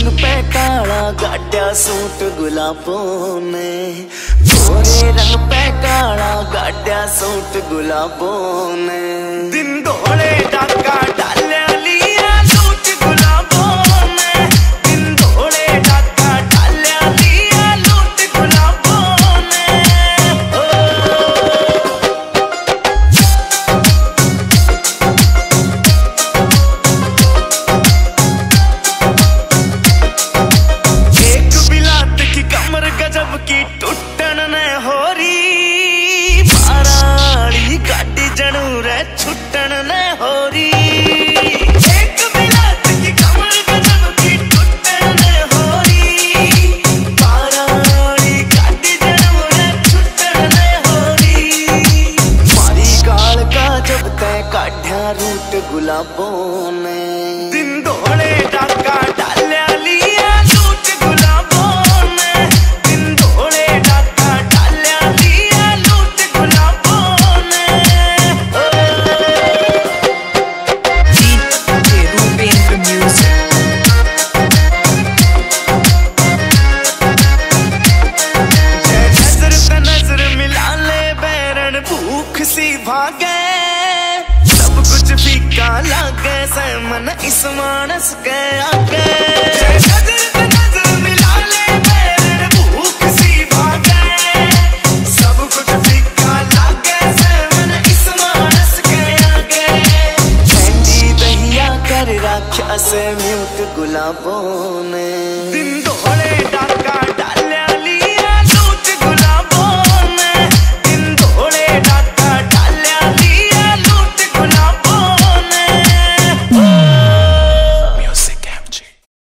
रंग पे काला गाड्या सूट गुलाबों ने, गोरे रंग पे काला गाड्या सूट गुलाबों ने। दिन धोले डाका डाल्या लिया लूट गुलाबों ने, दिन धोले डाका डाल्या लिया लूट गुलाबों ने। एक बिलात की कमर गजब की टूटन ने हो रही, बाराड़ी गाड़ी जणू रे छुटन ने हो रही। एक बिलात की कमर गजब की टूटन ने हो रही, बाराड़ी गाड़ी जणू रे छुटन ने हो रही। मारी गाल का जब तय काढ़ा रूट गुलाबों ने, दिन धोले डाका डाल्या लिया लूट गुलाबों ने, दिन धोले डाका डाल्या लिया लूट गुलाबों ने। DJ Rubin Music. नजर पे नजर मिला ले बैरन भूख सी भागे, सब कुछ फीका लागे से मन इस मानस के आगे। नजर पे नजर मिला ले बैरन भूख सी भागे, सब कुछ फीका लागे से मन इस मानस के आगे। ठंडी दहिया कर रखा से म्यूट गुलाबों ने, दिन